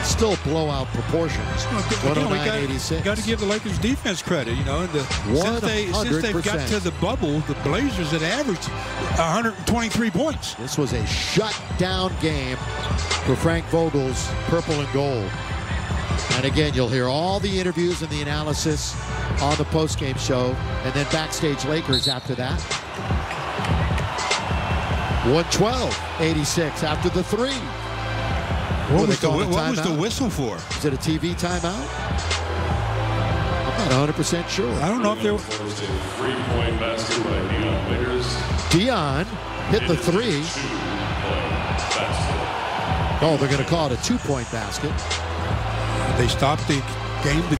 still blowout proportions. 109-86. Got to give the Lakers defense credit. You know, since they've got to the bubble, the Blazers had averaged 123 points. This was a shutdown game for Frank Vogel's purple and gold. And again, you'll hear all the interviews and the analysis on the postgame show, and then Backstage Lakers after that. 112-86 after the three. What was the whistle for? Is it a TV timeout? I'm not 100% sure. I don't know if there was. Three-point basket by Dion hit the three. Oh, they're going to call it a two-point basket. They stopped the game.